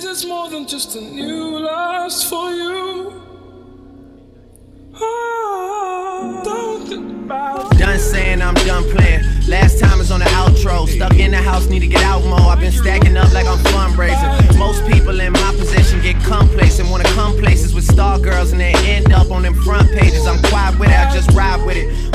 Is this more than just a new lust for you? Don't think about it. Done saying I'm done playing. Last time is on the outro. Stuck in the house, need to get out more. I've been stacking up like I'm fundraising. Most people in my position get complacent, wanna come places with star girls and then end up on them front pages. I'm quiet with it, I just ride with it.